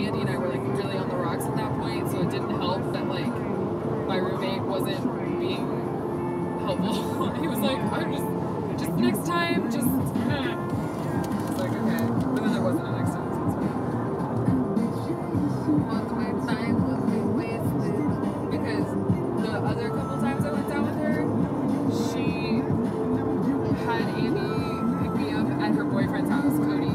Andy and I were like really on the rocks at that point, so it didn't help that like my roommate wasn't being helpful. He was like, I'm just next time, just. I was like, okay, but then there wasn't a next time. Because the other couple times I went down with her, she had Andy pick me up at her boyfriend's house, Cody's.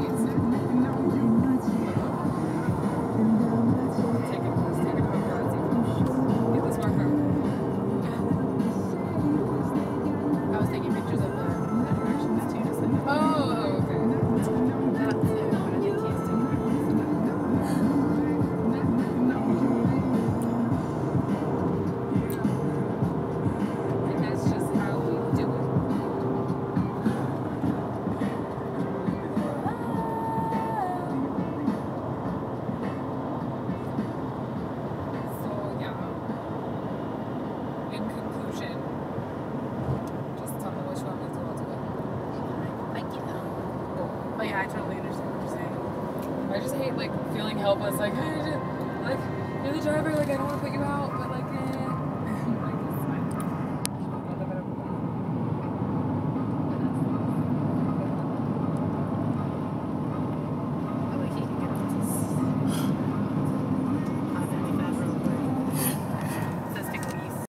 Take a paparazzi. Get this marker. I was taking pictures of the directions too, just like. Oh, okay. That's it. But I think he's taking pictures of that. And that's just how we do it. So, yeah. In conclusion, just tell me which one means the world to me. Thank you. But yeah, I totally understand what you're saying. I just hate like feeling helpless, like you're the driver, like I don't want to put you out, but like